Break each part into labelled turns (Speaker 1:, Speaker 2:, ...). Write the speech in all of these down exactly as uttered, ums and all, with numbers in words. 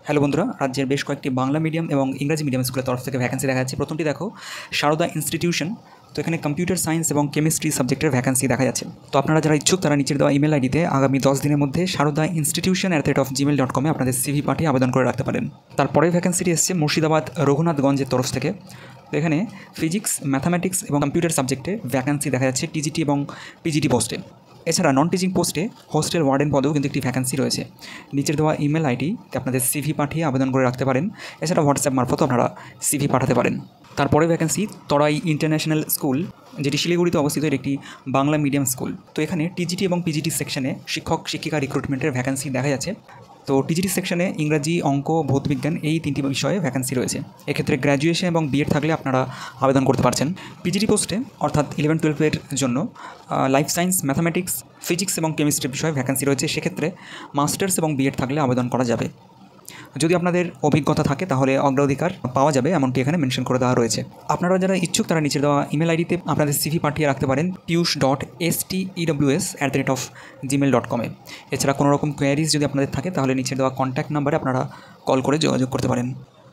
Speaker 1: Hello বন্ধুরা, রাজ্যের বেশ কয়েকটি বাংলা মিডিয়াম এবং ইংরাজি মিডিয়াম স্কুলের তরফ থেকে ভ্যাকেন্সি দেখা যাচ্ছে। প্রথমটি দেখো, সারদা ইনস্টিটিউশন। তো এখানে কম্পিউটার সায়েন্স এবং কেমিস্ট্রি সাবজেক্টের ভ্যাকেন্সি দেখা যাচ্ছে। তো আপনারা যারা ইচ্ছুক তারা নিচের দেওয়া ইমেল আইডিতে আগামী দশ দিনের মধ্যে Sarada institution at the rate of Gmail dot কমে আপনাদের সিভি পাঠিয়ে আবেদন করে রাখতে পারেন। তারপরে ভ্যাকেন্সিটি এসছে মুর্শিদাবাদ রঘুনাথগঞ্জের তরফ থেকে। তো এখানে ফিজিক্স, ম্যাথামেটিক্স এবং কম্পিউটার সাবজেক্টে ভ্যাকেন্সি দেখা যাচ্ছে টিজিটি এবং পিজিটি পোস্টে। এছাড়া নন টিচিং পোস্টে হোস্টেল ওয়ার্ডেন পদেও কিন্তু একটি ভ্যাকেন্সি রয়েছে। নিচের দেওয়া ইমেল আইডিতে আপনাদের সিভি পাঠিয়ে আবেদন করে রাখতে পারেন। এছাড়া হোয়াটসঅ্যাপ মারফত আপনারা সিভি পাঠাতে পারেন। তারপরে ভ্যাকেন্সি তরাই ইন্টারন্যাশনাল স্কুল, যেটি শিলিগুড়িতে অবস্থিত, একটি বাংলা মিডিয়াম স্কুল। তো এখানে টিজিটি এবং পিজিটি সেকশনে শিক্ষক শিক্ষিকা রিক্রুটমেন্টের ভ্যাকেন্সি দেখা যাচ্ছে। তো টিজিটি সেকশনে ইংরাজি, অঙ্ক, ভৌতবিজ্ঞান এই তিনটি বিষয়ে ভ্যাকেন্সি রয়েছে। এক্ষেত্রে গ্র্যাজুয়েশন এবং বিএড থাকলে আপনারা আবেদন করতে পারছেন। পিজিটি পোস্টে অর্থাৎ ইলেভেন টুয়েলভের জন্য লাইফ সায়েন্স, ম্যাথামেটিক্স, ফিজিক্স এবং কেমিস্ট্রির বিষয়ে ভ্যাকেন্সি রয়েছে। সেক্ষেত্রে মাস্টার্স এবং বিএড থাকলে আবেদন করা যাবে। যদি আপনাদের অভিজ্ঞতা থাকে তাহলে অগ্রাধিকার পাওয়া যাবে, এমনটি এখানে মেনশন করে দেওয়া রয়েছে। আপনারা যারা ইচ্ছুক তারা নিচের দেওয়া ইমেল আইডিতে আপনাদের সিভি পাঠিয়ে রাখতে পারেন Piyush dot S T EWS at the rate of Gmail dot কমে। এছাড়া কোনো রকম কোয়ারিজ যদি আপনাদের থাকে তাহলে নিচের দেওয়া কন্ট্যাক্ট নাম্বারে আপনারা কল করে যোগাযোগ করতে পারেন।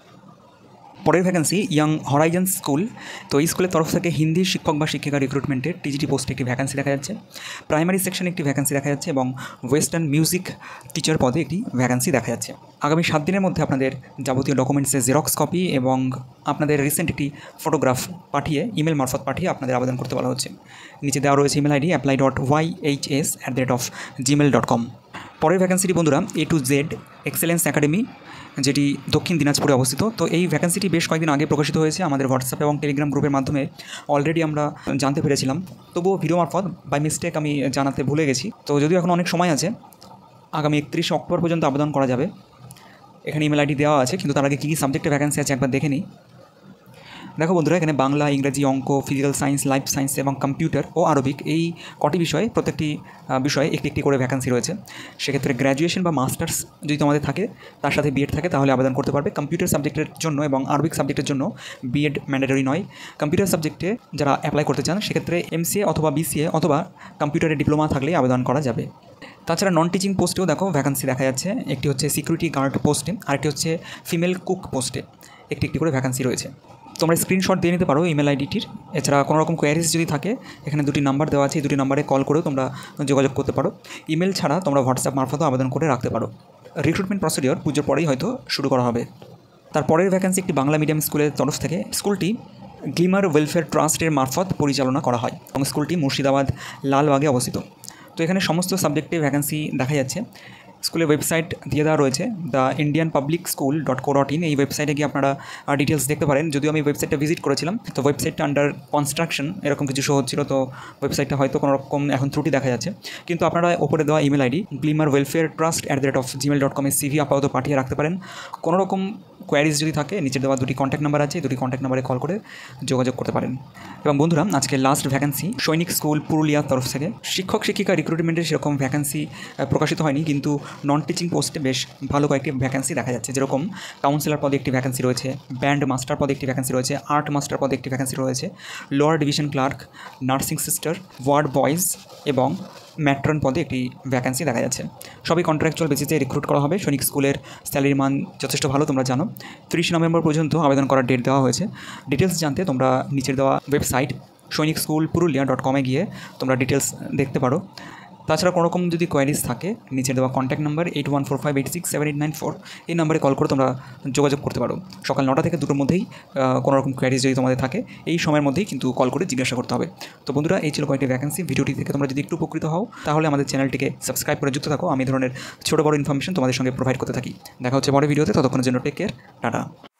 Speaker 1: পরের ভ্যাকেন্সি ইয়াং হরাইজন স্কুল। তো এই স্কুলের তরফ থেকে হিন্দি শিক্ষক বা শিক্ষিকা রিক্রুটমেন্টের টিজিটি পোস্টে একটি ভ্যাকেন্সি দেখা যাচ্ছে। প্রাইমারি সেকশনে একটি ভ্যাকেন্সি দেখা যাচ্ছে এবং ওয়েস্টার্ন মিউজিক টিচার পদে একটি ভ্যাকেন্সি দেখা যাচ্ছে। আগামী সাত দিনের মধ্যে আপনাদের যাবতীয় ডকুমেন্টসের জেরক্স কপি এবং আপনাদের রিসেন্ট একটি ফটোগ্রাফ পাঠিয়ে ইমেল মারফত পাঠিয়ে আপনাদের আবেদন করতে বলা হচ্ছে। নিচে দেওয়া রয়েছে email ID apply dot Y H S at the rate of Gmail dot com. পরের ভ্যাকেন্সিটি বন্ধুরা A to Z excellence academy, যেটি দক্ষিণ দিনাজপুরে অবস্থিত। তো এই ভ্যাকেন্সিটি বেশ কয়েকদিন আগে প্রকাশিত হয়েছে। আমাদের হোয়াটসঅ্যাপ এবং টেলিগ্রাম গ্রুপের মাধ্যমে অলরেডি আমরা জানতে পেরেছিলাম, তবুও ভিডিও মারফত বাই মিস্টেক আমি জানাতে ভুলে গেছি। তো যদিও এখন অনেক সময় আছে, আগামী একত্রিশে অক্টোবর পর্যন্ত আবেদন করা যাবে। এখানে ইমেল আইডি দেওয়া আছে, কিন্তু তার আগে কী কী সাবজেক্টে ভ্যাকেন্সি আছে একবার দেখে নিই। দেখো বন্ধুরা, এখানে বাংলা, ইংরাজি, অঙ্ক, ফিজিক্যাল সায়েন্স, লাইফ সায়েন্স এবং কম্পিউটার ও আরবিক এই কটি বিষয়ে প্রত্যেকটি বিষয়ে একটি একটি করে ভ্যাকেন্সি রয়েছে। সেক্ষেত্রে গ্র্যাজুয়েশন বা মাস্টার্স যদি তোমাদের থাকে, তার সাথে বিএড থাকে তাহলে আবেদন করতে পারবে। কম্পিউটার সাবজেক্টের জন্য এবং আরবিক সাবজেক্টের জন্য বিএড ম্যান্ডেটরি নয়। কম্পিউটার সাবজেক্টে যারা অ্যাপ্লাই করতে চান সেক্ষেত্রে এমসিএ অথবা বিসিএ অথবা কম্পিউটারের ডিপ্লোমা থাকলেই আবেদন করা যাবে। তাছাড়া নন টিচিং পোস্টেও দেখো ভ্যাকেন্সি দেখা যাচ্ছে। একটি হচ্ছে সিকিউরিটি গার্ড পোস্টে, আরেকটি হচ্ছে ফিমেল কুক পোস্টে একটি একটি করে ভ্যাকেন্সি রয়েছে। তোমরা স্ক্রিনশট দিয়ে নিতে পারো ইমেল আইডিটির। এছাড়া কোনো রকম কোয়ারিজ যদি থাকে, এখানে দুটি নাম্বার দেওয়া আছে, এই দুটি নাম্বারে কল করেও তোমরা যোগাযোগ করতে পারো। ইমেল ছাড়া তোমরা হোয়াটসঅ্যাপ মারফতও আবেদন করে রাখতে পারো। রিক্রুটমেন্ট প্রসিডিওর পুজোর পরেই হয়তো শুরু করা হবে। তারপরের ভ্যাকেন্সি একটি বাংলা মিডিয়াম স্কুলের তরফ থেকে। স্কুলটি গ্লিমার ওয়েলফেয়ার ট্রাস্টের মারফত পরিচালনা করা হয় এবং স্কুলটি মুর্শিদাবাদ লালবাগে অবস্থিত। তো এখানে সমস্ত সাবজেক্টে ভ্যাকেন্সি দেখা যাচ্ছে। স্কুলের ওয়েবসাইট দিয়ে দেওয়া রয়েছে the Indian public school dot co dot in. এই ওয়েবসাইটে গিয়ে আপনারা ডিটেলস দেখতে পারেন। যদিও আমি ওয়েবসাইটটা ভিজিট করেছিলাম, তো ওয়েবসাইটটা আন্ডার কনস্ট্রাকশন এরকম কিছু শো হচ্ছিল, তো ওয়েবসাইটটা হয়তো কোনো রকম এখন ত্রুটি দেখা যাচ্ছে। কিন্তু আপনারা ওপরে দেওয়া email ID glimmer welfare trust at the rate of Gmail dot কমে সিভি আপাতত পাঠিয়ে রাখতে পারেন। কোনো রকম কোয়ারিজ যদি থাকে, নিচে দেওয়া দুটি কন্ট্যাক্ট নাম্বার আছে, দুটি কন্ট্যাক্ট নাম্বারে কল করে যোগাযোগ করতে পারেন। এবং বন্ধুরা, আজকে লাস্ট ভ্যাকেন্সি সৈনিক স্কুল পুরুলিয়ার তরফ থেকে। শিক্ষক শিক্ষিকা রিক্রুটমেন্টের সেরকম ভ্যাকেন্সি প্রকাশিত হয়নি, কিন্তু নন টিচিং পোস্টে বেশ ভালো কয়েকটি ভ্যাকেন্সি দেখা যাচ্ছে। যেরকম কাউন্সিলর পদে একটি ভ্যাকেন্সি রয়েছে, ব্যান্ড মাস্টার পদে একটি ভ্যাকেন্সি রয়েছে, আর্ট মাস্টার পদে একটি ভ্যাকেন্সি রয়েছে, lower division clerk, nursing sister, ward boys এবং ম্যাট্রন পদে একটি ভ্যাকেন্সি দেখা যাচ্ছে। সবই কন্ট্রাকচুয়াল বেসিসে রিক্রুট করা হবে। সৈনিক স্কুলের স্যালারির মান যথেষ্ট ভালো, তোমরা জানো। তিরিশ নভেম্বর পর্যন্ত আবেদন করার ডেট দেওয়া হয়েছে। ডিটেলস জানতে তোমরা নিচের দেওয়া ওয়েবসাইট সৈনিক স্কুল পুরুলিয়া ডট কমে গিয়ে তোমরা ডিটেলস দেখতে পারো। তাছাড়া কোনো রকম যদি কোয়ারিজ থাকে, নিচে দেওয়া contact number eight one four five eight six seven eight nine four এই নাম্বারে কল করে তোমরা যোগাযোগ করতে পারো। সকাল নটা থেকে দুটোর মধ্যেই কোনো রকম কোয়ারিজ যদি তোমাদের থাকে, এই সময়ের মধ্যেই কিন্তু কল করে জিজ্ঞাসা করতে হবে। তো বন্ধুরা, এই ছিল কয়েকটি ভ্যাকেন্সি। ভিডিওটি থেকে তোমরা যদি একটু উপকৃত হও তাহলে আমাদের চ্যানেলটিকে সাবস্ক্রাইব করে যুক্ত থাকো। আমি ধরনের ছোটো বড় ইনফরমেশন তোমাদের সঙ্গে প্রোভাইড করতে থাকি। দেখা হচ্ছে পরের ভিডিওতে, ততক্ষণের জন্য টেক কেয়ার, টাটা।